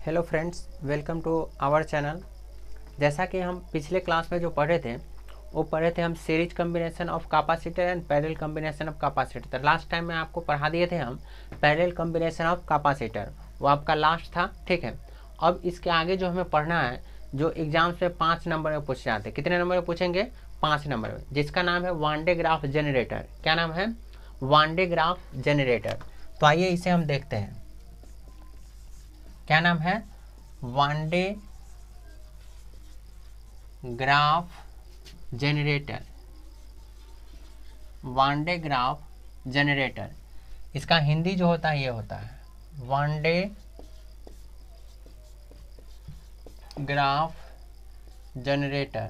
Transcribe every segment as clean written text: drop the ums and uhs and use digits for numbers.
Hello friends, welcome to our channel. जैसा कि हम पिछले क्लास में जो पढ़े थे वो पढ़े थे हम series combination of capacitor and parallel combination of capacitor. Last time में आपको पढ़ा दिए थे हम पैरेलल कम्बिनेशन ऑफ कैपेसिटर, वो आपका लास्ट था। ठीक है, अब इसके आगे जो हमें पढ़ना है, जो एग्जाम्स में 5 नंबर में पूछे जाते हैं। कितने नंबर में पूछेंगे? 5 नंबर में, जिसका नाम है वन डे ग्राफ जनरेटर। क्या नाम है? Van de Graaff generator. तो आइए इसे हम देखते हैं। क्या नाम है? Van de Graaff generator. Van de Graaff generator, इसका हिंदी जो होता है ये होता है वन डे ग्राफ जनरेटर।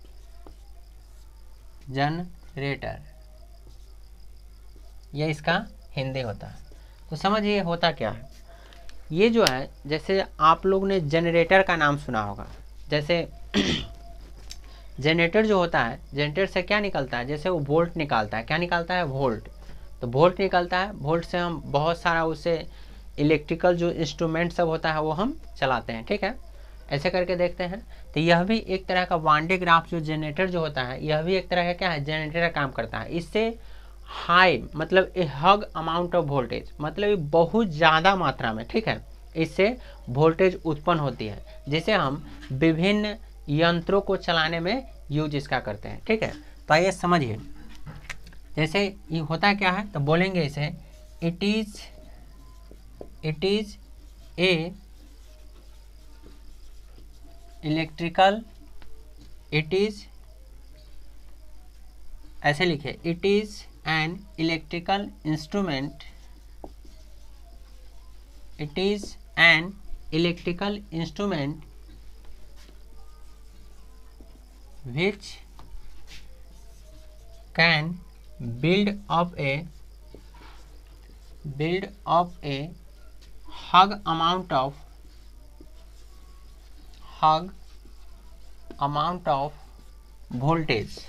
ये इसका हिंदी होता है। तो समझिए होता क्या है। ये जो है, जैसे आप लोग ने जनरेटर का नाम सुना होगा। जैसे जनरेटर जो होता है, जनरेटर से क्या निकलता है? जैसे वो वोल्ट निकालता है। क्या निकालता है? वोल्ट। तो वोल्ट निकलता है, वोल्ट से हम बहुत सारा उससे इलेक्ट्रिकल जो इंस्ट्रूमेंट सब होता है वो हम चलाते हैं। ठीक है, ऐसे करके देखते हैं। तो यह भी एक तरह का वन डे ग्राफ जो जनरेटर जो होता है, यह भी एक तरह का क्या है? जनरेटर का काम करता है। इससे हाई मतलब a huge amount of voltage, मतलब बहुत ज़्यादा मात्रा में, ठीक है, इससे वोल्टेज उत्पन्न होती है, जिसे हम विभिन्न यंत्रों को चलाने में यूज इसका करते हैं। ठीक है, तो आइए समझिए। जैसे ये होता क्या है, तो बोलेंगे इसे it is a electrical, it is, ऐसे लिखे, it is an electrical instrument, it is an electrical instrument which can build up a hug amount of voltage,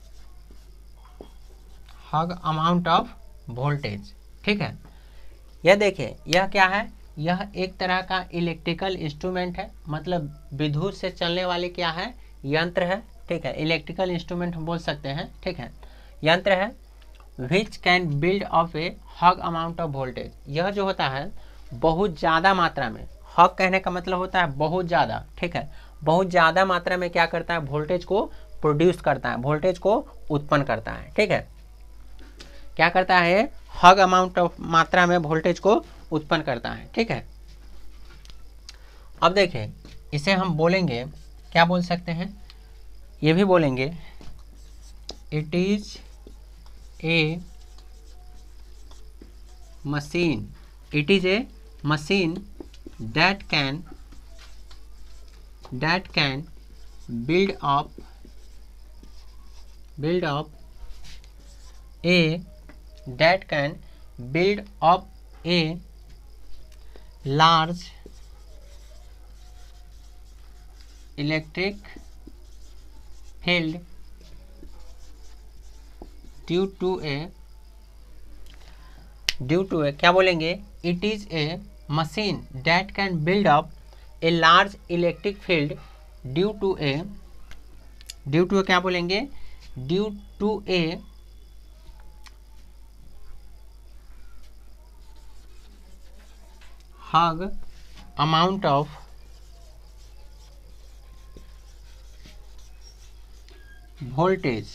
hug amount of voltage। ठीक है, यह देखिए, यह क्या है? यह एक तरह का इलेक्ट्रिकल इंस्ट्रूमेंट है, मतलब विद्युत से चलने वाले क्या है? यंत्र है। ठीक है, इलेक्ट्रिकल इंस्ट्रूमेंट हम बोल सकते हैं। ठीक है, यंत्र है which can build of a huge amount of voltage. यह जो होता है बहुत ज़्यादा मात्रा में, हग कहने का मतलब होता है बहुत ज़्यादा। ठीक है, बहुत ज़्यादा मात्रा में क्या करता है? वोल्टेज को प्रोड्यूस करता है, वोल्टेज को उत्पन्न करता है। ठीक है, क्या करता है? हग अमाउंट ऑफ मात्रा में वोल्टेज को उत्पन्न करता है। ठीक है, अब देखें, इसे हम बोलेंगे, क्या बोल सकते हैं? ये भी बोलेंगे it is a machine, it is a machine that can build up a large electric field due to a क्या बोलेंगे? It is a machine that can build up a large electric field due to a क्या बोलेंगे? Due to a hug amount of voltage,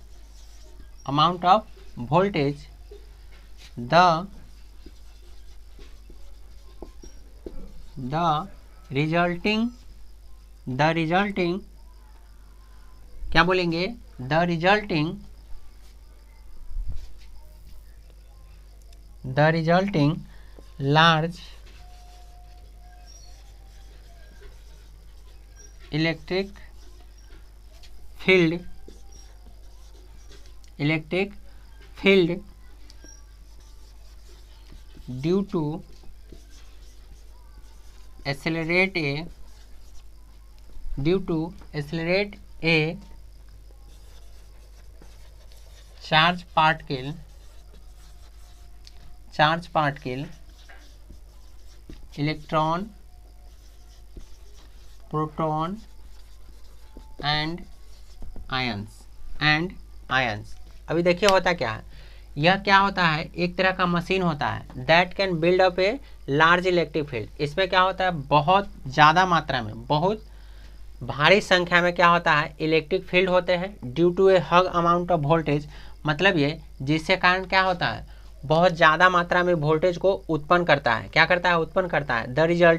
the resulting क्या बोलेंगे? the resulting large electric field due to accelerate a charge particle electron proton and ions. अभी देखिए होता क्या है, यह क्या होता है, एक तरह का मशीन होता है that can build up a large electric field. इसमें क्या होता है, बहुत ज़्यादा मात्रा में, बहुत भारी संख्या में क्या होता है, इलेक्ट्रिक फील्ड होते हैं due to a huge amount of voltage. मतलब ये जिससे कारण क्या होता है, बहुत ज़्यादा मात्रा में वोल्टेज को उत्पन्न करता है। क्या करता है, उत्पन्न करता है। The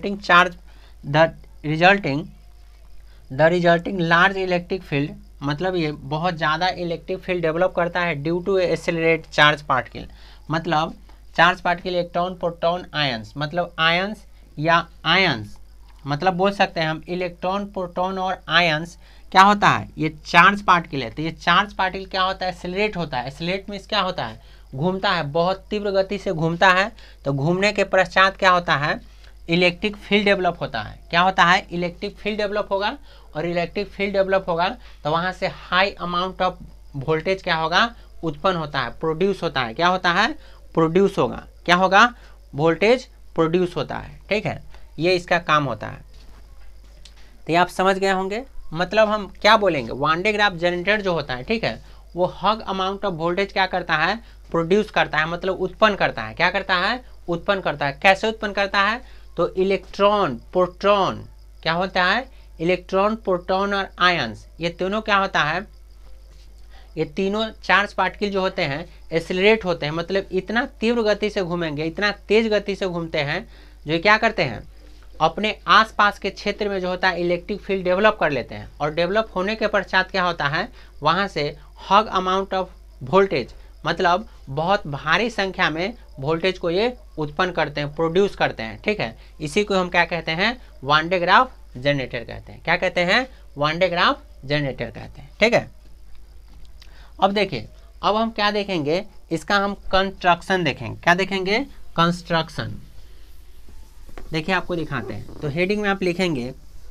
resulting large electric field, मतलब ये बहुत ज़्यादा इलेक्ट्रिक फील्ड डेवलप करता है due to accelerate charge particle. मतलब charge particle, electron, proton, ions, मतलब आयंस या आयंस, मतलब बोल सकते हैं हम इलेक्ट्रॉन, प्रोटॉन और आयंस क्या होता है, ये चार्ज पार्टिकल है। तो ये चार्ज पार्टिकल क्या होता है, एक्सेलरेट होता है। एक्सेलरेट मीन्स क्या होता है, घूमता है, बहुत तीव्र गति से घूमता है। तो घूमने के पश्चात क्या होता है, इलेक्ट्रिक फील्ड डेवलप होता है। क्या होता है, इलेक्ट्रिक फील्ड डेवलप होगा, और इलेक्ट्रिक फील्ड डेवलप होगा तो वहाँ से हाई अमाउंट ऑफ वोल्टेज क्या होगा, उत्पन्न होता है, प्रोड्यूस होता है। क्या होता है, प्रोड्यूस होगा। क्या होगा, वोल्टेज प्रोड्यूस होता है। ठीक है, ये इसका काम होता है। तो ये आप समझ गए होंगे। मतलब हम क्या बोलेंगे, वान डे ग्राफ जनरेटर जो होता है, ठीक है, वो हग अमाउंट ऑफ वोल्टेज क्या करता है, प्रोड्यूस करता है, मतलब उत्पन्न करता है। क्या करता है, उत्पन्न करता है। कैसे उत्पन्न करता है, तो इलेक्ट्रॉन, प्रोटॉन, क्या होता है, इलेक्ट्रॉन, प्रोटॉन और आयंस, ये तीनों क्या होता है, ये तीनों चार्ज पार्टिकल जो होते हैं एक्सेलरेट होते हैं। मतलब इतना तीव्र गति से घूमेंगे, इतना तेज गति से घूमते हैं, जो क्या करते हैं, अपने आसपास के क्षेत्र में जो होता है इलेक्ट्रिक फील्ड डेवलप कर लेते हैं। और डेवलप होने के पश्चात क्या होता है, वहाँ से हग अमाउंट ऑफ वोल्टेज, मतलब बहुत भारी संख्या में वोल्टेज को ये उत्पन्न करते हैं, प्रोड्यूस करते हैं। ठीक है, इसी को हम क्या कहते हैं, वान डे ग्राफ जनरेटर कहते हैं। क्या कहते हैं, वान डे ग्राफ जनरेटर कहते हैं। ठीक है, अब देखिए, अब हम क्या देखेंगे, इसका हम कंस्ट्रक्शन देखेंगे। क्या देखेंगे, कंस्ट्रक्शन। देखिए आपको दिखाते हैं। तो हेडिंग में आप लिखेंगे,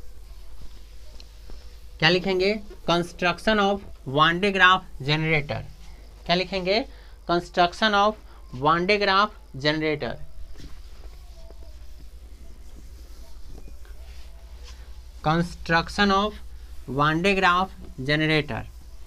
क्या लिखेंगे, construction of Van de Graaff generator. क्या लिखेंगे, construction of Van de Graaff generator. Construction of Van de Graaff generator.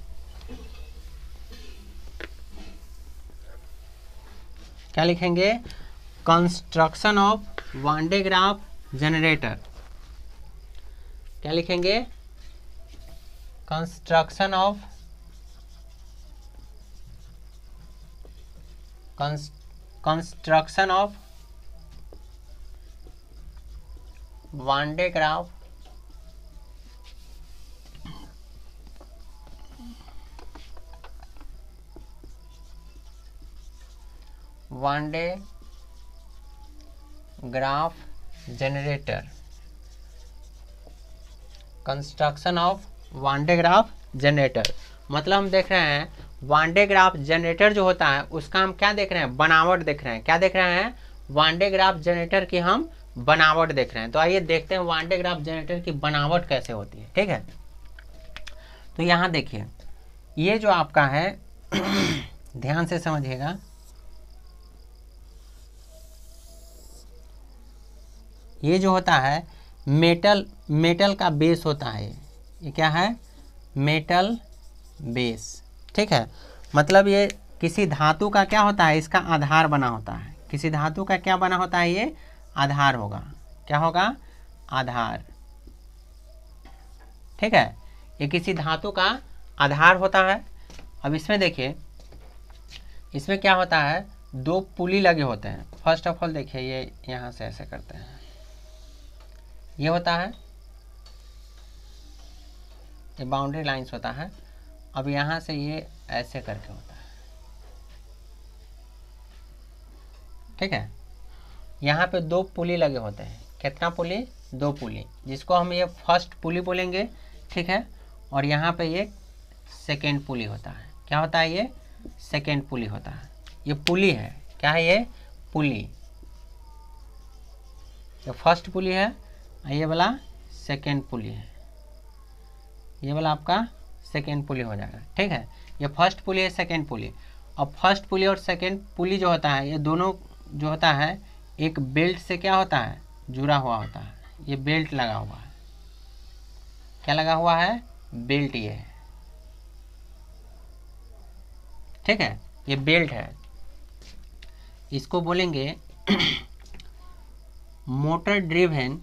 क्या लिखेंगे, construction of Van de Graaff generator. क्या लिखेंगे, construction of construction of Van de Graaff Van de Graaff generator. Construction of Van de Graaff generator, मतलब हम देख रहे हैं वान de Graaff generator जो होता है उसका हम क्या देख रहे हैं, बनावट देख रहे हैं। क्या देख रहे हैं, वान डे ग्राफ जनरेटर की हम बनावट देख रहे हैं। तो आइए देखते हैं वान डे ग्राफ जनरेटर की बनावट कैसे होती है। ठीक है, तो यहाँ देखिए, ये जो आपका है ध्यान से समझिएगा, ये जो होता है मेटल का बेस होता है। ये क्या है, मेटल बेस। ठीक है, मतलब ये किसी धातु का क्या होता है, इसका आधार बना होता है। किसी धातु का क्या बना होता है, ये आधार होगा। क्या होगा, आधार। ठीक है, ये किसी धातु का आधार होता है। अब इसमें देखिए, इसमें क्या होता है, दो पुली लगे होते हैं। फर्स्ट ऑफ ऑल देखिए, ये यहाँ से ऐसे करते हैं, ये होता है, ये बाउंड्री लाइंस होता है। अब यहाँ से ये ऐसे करके होता है। ठीक है, यहाँ पे दो पुली लगे होते हैं। कितना पुली, दो पुली, जिसको हम ये फर्स्ट पुली बोलेंगे। ठीक है, और यहाँ पे ये सेकेंड पुली होता है। क्या होता है, ये सेकेंड पुली होता है। ये पुली है, क्या है, ये पुली। ये फर्स्ट पुली है, ये वाला सेकेंड पुली है। ये वाला आपका सेकेंड पुली हो जाएगा। ठीक है, ये फर्स्ट पुली है, सेकेंड पुली। अब फर्स्ट पुली और सेकेंड पुली जो होता है, ये दोनों जो होता है एक बेल्ट से क्या होता है, जुड़ा हुआ होता है। ये बेल्ट लगा हुआ है। क्या लगा हुआ है, बेल्ट ये है, ठीक है, ये बेल्ट है। इसको बोलेंगे motor driven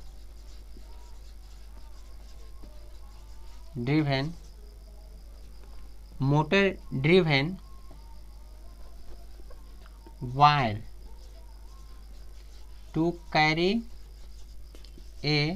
wire to carry a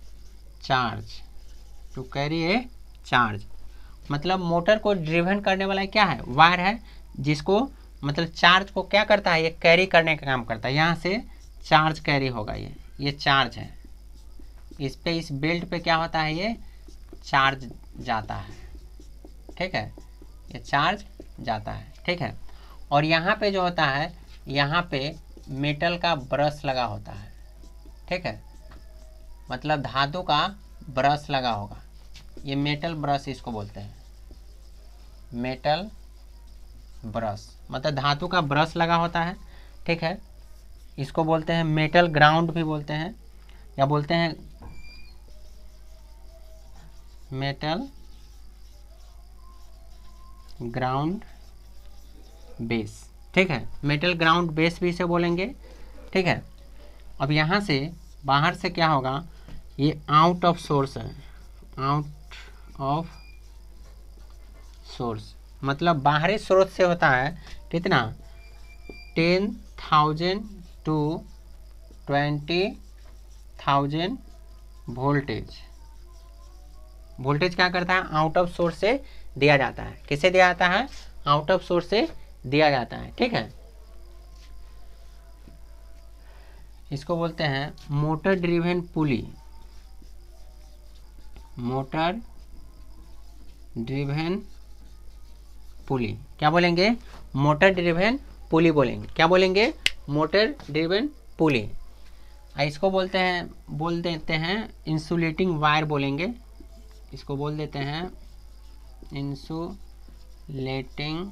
charge, मतलब मोटर को ड्रिवन करने वाला क्या है, वायर है, जिसको मतलब चार्ज को क्या करता है, ये कैरी करने का काम करता है। यहाँ से चार्ज कैरी होगा, ये चार्ज है, इस पे इस बेल्ट पे क्या होता है, ये चार्ज जाता है, ठीक है, ये चार्ज जाता है, ठीक है। और यहाँ पे जो होता है, यहाँ पे मेटल का ब्रश लगा होता है, ठीक है, मतलब धातु का ब्रश लगा होगा, ये मेटल ब्रश इसको बोलते हैं, मेटल ब्रश मतलब धातु का ब्रश लगा होता है, ठीक है। इसको बोलते हैं मेटल ग्राउंड भी बोलते हैं, या बोलते हैं मेटल ग्राउंड बेस, ठीक है, मेटल ग्राउंड बेस भी इसे बोलेंगे, ठीक है। अब यहाँ से बाहर से क्या होगा, ये आउट ऑफ सोर्स है, आउट ऑफ सोर्स मतलब बाहरी स्रोत से होता है, कितना, 10,000 to 20,000 वोल्टेज क्या करता है, आउट ऑफ सोर्स से दिया जाता है। किसे दिया जाता है, आउट ऑफ सोर्स से दिया जाता है, ठीक है। इसको बोलते हैं motor driven pulley, motor driven pulley, क्या बोलेंगे, मोटर ड्रिवेन पुली बोलेंगे, क्या बोलेंगे, मोटर ड्रिवेन पुली। इसको बोल देते हैं इंसुलेटिंग वायर बोलेंगे, इसको बोल देते हैं इंसुलेटिंग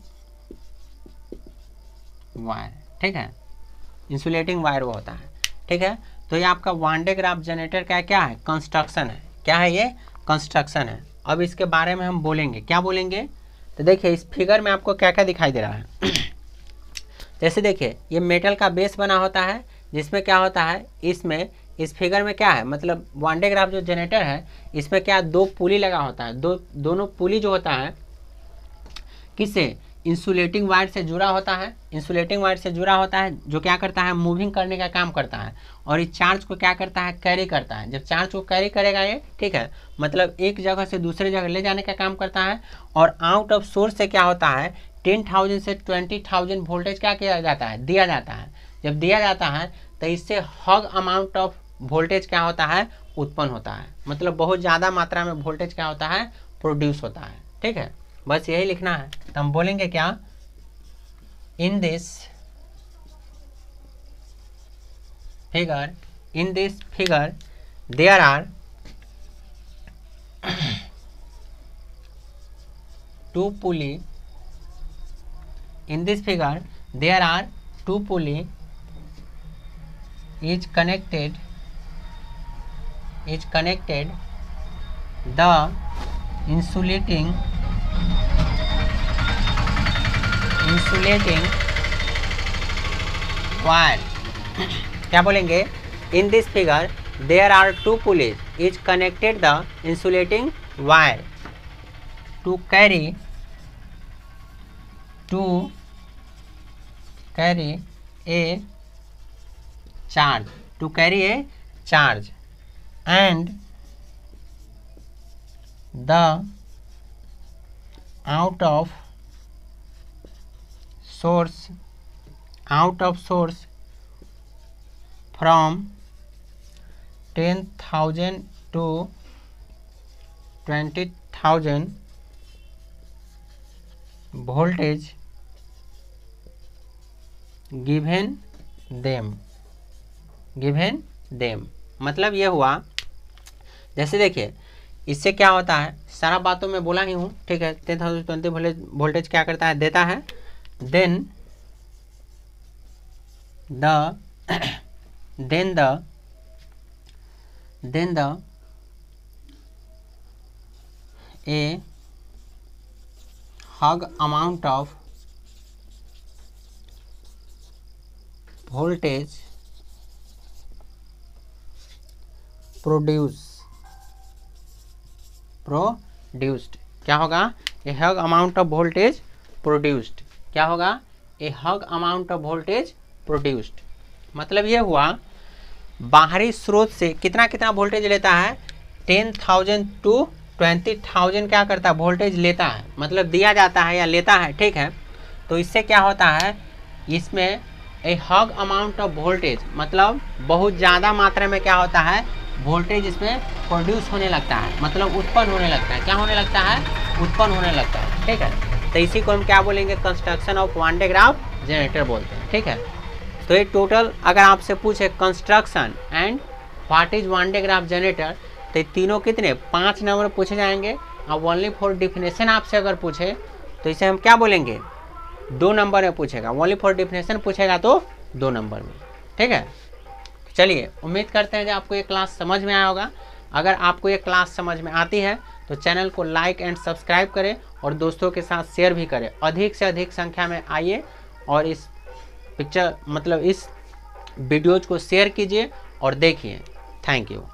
वायर, ठीक है, इंसुलेटिंग वायर वो होता है, ठीक है। तो ये आपका वान डे ग्राफ जनरेटर का क्या है, कंस्ट्रक्शन है, क्या है, ये कंस्ट्रक्शन है। अब इसके बारे में हम बोलेंगे, क्या बोलेंगे, तो देखिए इस फिगर में आपको क्या क्या दिखाई दे रहा है। जैसे देखिए ये मेटल का बेस बना होता है, जिसमें क्या होता है, इसमें इस फिगर में क्या है, मतलब वान डे ग्राफ जो जनरेटर है, इसमें क्या दो पुली लगा होता है, दोनों पुली जो होता है किससे, इंसुलेटिंग वायर से जुड़ा होता है, इंसुलेटिंग वायर से जुड़ा होता है, जो क्या करता है, मूविंग करने का काम करता है, और इस चार्ज को क्या करता है, कैरी करता है। जब चार्ज को कैरी करेगा ये, ठीक है, मतलब एक जगह से दूसरे जगह ले जाने का काम करता है। और आउट ऑफ सोर्स से क्या होता है, 10,000 से 20,000 वोल्टेज क्या किया जाता है, दिया जाता है। जब दिया जाता है तो इससे हग अमाउंट ऑफ वोल्टेज क्या होता है, उत्पन्न होता है, मतलब बहुत ज़्यादा मात्रा में वोल्टेज क्या होता है, प्रोड्यूस होता है, ठीक है। बस यही लिखना है। तो हम बोलेंगे क्या, in this figure there are two pulley, in this figure there are two pulley is connected the insulating wire, क्या बोलेंगे, in this figure there are two pulleys is connected the insulating wire to carry a charge, and the out of source from 10,000 to 20,000 voltage given them, मतलब ये हुआ। जैसे देखिए इससे क्या होता है, सारा बातों में बोला ही हूँ, ठीक है। 10,000 20 वोल्टेज क्या करता है, देता है। Then the a hug amount of voltage produced क्या होगा? A huge amount of voltage produced. क्या होगा? A huge amount of voltage produced. मतलब ये हुआ बाहरी स्रोत से कितना कितना वोल्टेज लेता है? 10,000 to 20,000 क्या करता है? वोल्टेज लेता है, मतलब दिया जाता है या लेता है, ठीक है। तो इससे क्या होता है? इसमें a huge amount of voltage मतलब बहुत ज़्यादा मात्रा में क्या होता है? वोल्टेज इसमें प्रोड्यूस होने लगता है, मतलब उत्पन्न होने लगता है। क्या होने लगता है? उत्पन्न होने लगता है, ठीक है। तो इसी को हम क्या बोलेंगे? Construction of Van de Graaff generator बोलते हैं, ठीक है। तो ये टोटल अगर आपसे पूछे construction and what is Van de Graaff generator, तो ये तीनों कितने? 5 नंबर पूछे जाएंगे। अब ओनली फॉर डिफिनेशन आपसे अगर पूछे तो इसे हम क्या बोलेंगे? 2 नंबर में पूछेगा। ओनली फॉर डिफिनेशन पूछेगा तो 2 नंबर में, ठीक है। चलिए, उम्मीद करते हैं कि आपको ये क्लास समझ में आया होगा। अगर आपको ये क्लास समझ में आती है तो चैनल को लाइक एंड सब्सक्राइब करें और दोस्तों के साथ शेयर भी करें। अधिक से अधिक संख्या में आइए और इस इस वीडियोज़ को शेयर कीजिए और देखिए। Thank you.